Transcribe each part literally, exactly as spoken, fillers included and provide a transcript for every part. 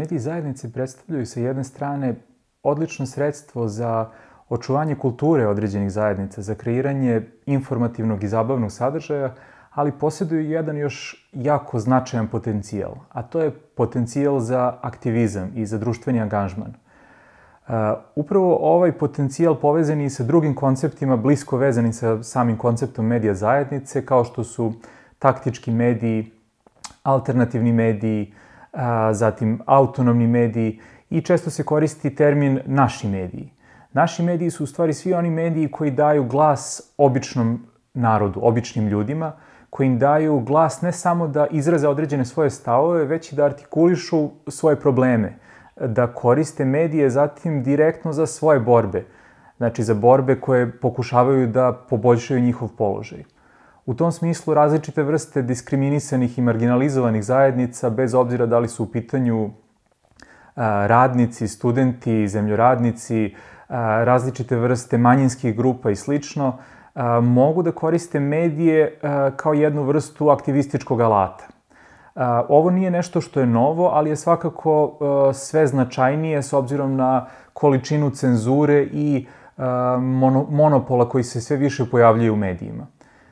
Mediji zajednice predstavljaju sa jedne strane odlično sredstvo za očuvanje kulture određenih zajednica, za kreiranje informativnog i zabavnog sadržaja, ali posjeduju jedan još jako značajan potencijal, a to je potencijal za aktivizam i za društveni angažman. Upravo ovaj potencijal povezan je i sa drugim konceptima blisko vezanim sa samim konceptom medija zajednice, kao što su taktički mediji, alternativni mediji, zatim autonomni mediji i često se koristi termin naši mediji. Naši mediji su u stvari svi oni mediji koji daju glas običnom narodu, običnim ljudima, koji im daju glas ne samo da izraze određene svoje stavove, već i da artikulišu svoje probleme, da koriste medije zatim direktno za svoje borbe, znači za borbe koje pokušavaju da poboljšaju njihov položaj. U tom smislu različite vrste diskriminisanih i marginalizovanih zajednica, bez obzira da li su u pitanju radnici, studenti, zemljoradnici, različite vrste manjinskih grupa i slično, mogu da koriste medije kao jednu vrstu aktivističkog alata. Ovo nije nešto što je novo, ali je svakako sve značajnije s obzirom na količinu cenzure i monopola koji se sve više pojavljaju u medijima.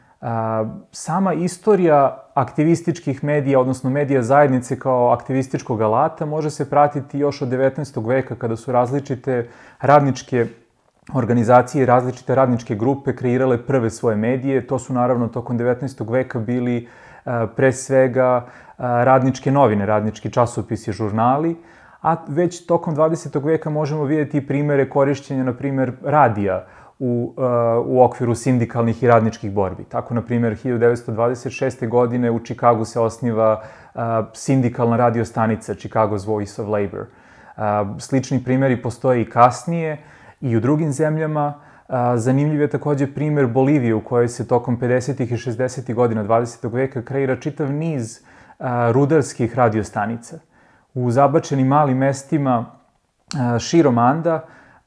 Sama istorija aktivističkih medija, odnosno medija zajednice kao aktivističkog alata, može se pratiti još od devetnaestog veka, kada su različite radničke organizacije i različite radničke grupe kreirale prve svoje medije. To su naravno tokom devetnaestog veka bili pre svega radničke novine, radnički časopisi, žurnali, a već tokom dvadesetog veka možemo vidjeti primere korišćenja, na primer, radija u, u okviru sindikalnih i radničkih borbi. Tako, na primer, hiljadu devetsto dvadeset šeste. godine u Čikagu se osniva sindikalna radio stanica Chicago's Voice of Labor. Slični primjeri postoje i kasnije i u drugim zemljama. Zanimljiv je takođe primer Bolivije, u kojoj se tokom pedesetih i šezdesetih godina dvadesetog veka kreira čitav niz rudarskih radiostanica. U zabačenim malim mestima širom Anda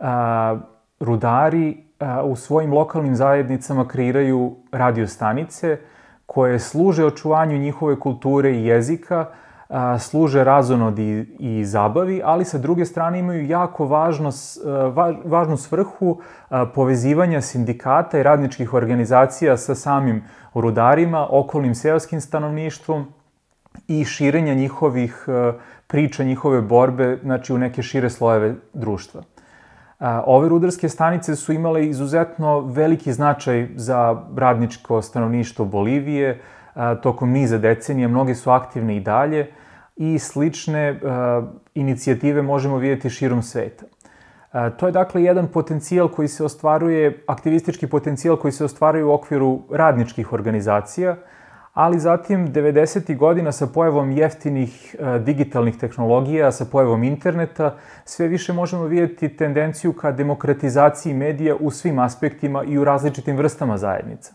rudari u svojim lokalnim zajednicama kreiraju radiostanice koje služe očuvanju njihove kulture i jezika, služe razonodi i zabavi, ali sa druge strane imaju jako važno, važnu svrhu povezivanja sindikata i radničkih organizacija sa samim rudarima, okolnim seoskim stanovništvom i širenja njihovih priča, njihove borbe, znači u neke šire slojeve društva. Ove rudarske stanice su imale izuzetno veliki značaj za radničko stanovništvo Bolivije, tokom niza decenija, mnoge su aktivne i dalje i slične inicijative možemo vidjeti širom sveta. To je dakle jedan potencijal koji se ostvaruje, aktivistički potencijal koji se ostvaruje u okviru radničkih organizacija, ali zatim devedesetih godina sa pojavom jeftinih digitalnih tehnologija, sa pojavom interneta, sve više možemo vidjeti tendenciju ka demokratizaciji medija u svim aspektima i u različitim vrstama zajednica.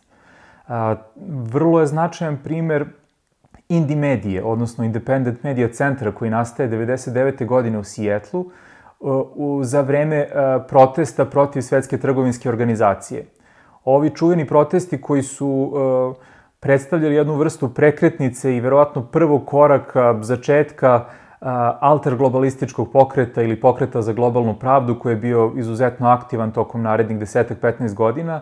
Vrlo je značajan primer Indie medije, odnosno Independent Media Centra, koji nastaje devedeset devete. godine u Sijetlu za vreme protesta protiv Svetske trgovinske organizacije. Ovi čuveni protesti koji su predstavljali jednu vrstu prekretnice i verovatno prvog koraka, začetka alterglobalističkog pokreta ili pokreta za globalnu pravdu, koji je bio izuzetno aktivan tokom narednih desetak do petnaest godina,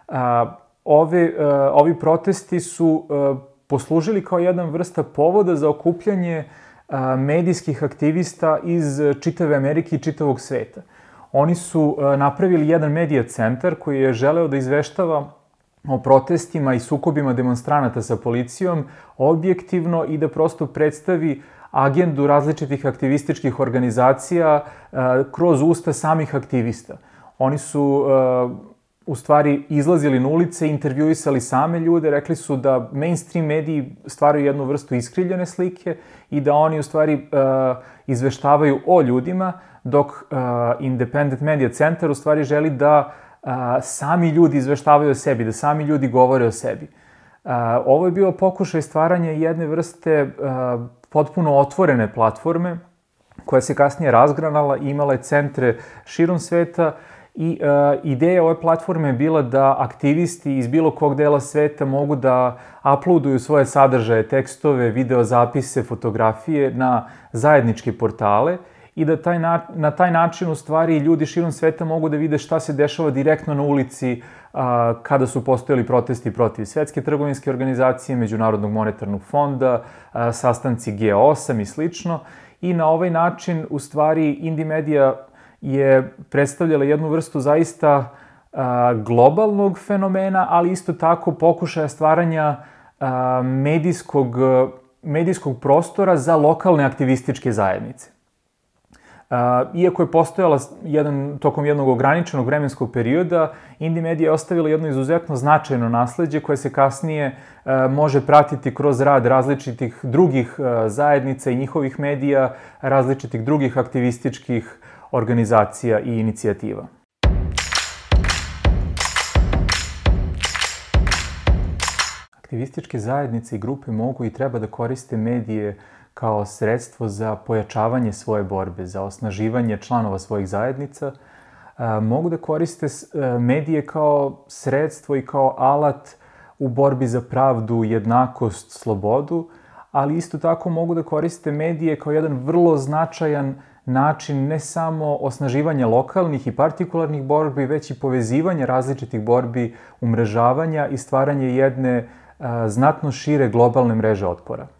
Ovi, ovi protesti su poslužili kao jedna vrsta povoda za okupljanje medijskih aktivista iz čitave Amerike i čitavog sveta. Oni su napravili jedan medija centar koji je želeo da izveštava o protestima i sukobima demonstranata sa policijom objektivno i da prosto predstavi agendu različitih aktivističkih organizacija kroz usta samih aktivista. Oni su u stvari izlazili na ulice, intervjuisali same ljude, rekli su da mainstream mediji stvaraju jednu vrstu iskrivljene slike i da oni u stvari izveštavaju o ljudima, dok Independent Media Centar u stvari želi da sami ljudi izveštavaju o sebi, da sami ljudi govore o sebi. Ovo je bio pokušaj stvaranja jedne vrste potpuno otvorene platforme koja se kasnije razgranala i imala je centre širom sveta I uh, ideja ove platforme je bila da aktivisti iz bilo kog dela sveta mogu da uploaduju svoje sadržaje, tekstove, videozapise, fotografije na zajedničke portale i da taj na, na taj način u stvari ljudi širom sveta mogu da vide šta se dešava direktno na ulici a, kada su postojali protesti protiv Svetske trgovinske organizacije, Međunarodnog monetarnog fonda, a, sastanci G osam i slično. I na ovaj način u stvari Indie Media je predstavljala jednu vrstu zaista a, globalnog fenomena, ali isto tako pokušaja stvaranja a, medijskog, medijskog prostora za lokalne aktivističke zajednice. Uh, iako je postojala jedan, tokom jednog ograničenog vremenskog perioda, Indie Media je ostavila jedno izuzetno značajno nasleđe koje se kasnije uh, može pratiti kroz rad različitih drugih uh, zajednica i njihovih medija, različitih drugih aktivističkih organizacija i inicijativa. Aktivističke zajednice i grupe mogu i treba da koriste medije kao sredstvo za pojačavanje svoje borbe, za osnaživanje članova svojih zajednica, mogu da koriste medije kao sredstvo i kao alat u borbi za pravdu, jednakost, slobodu, ali isto tako mogu da koriste medije kao jedan vrlo značajan način ne samo osnaživanja lokalnih i partikularnih borbi, već i povezivanja različitih borbi, umrežavanja i stvaranje jedne znatno šire globalne mreže otpora.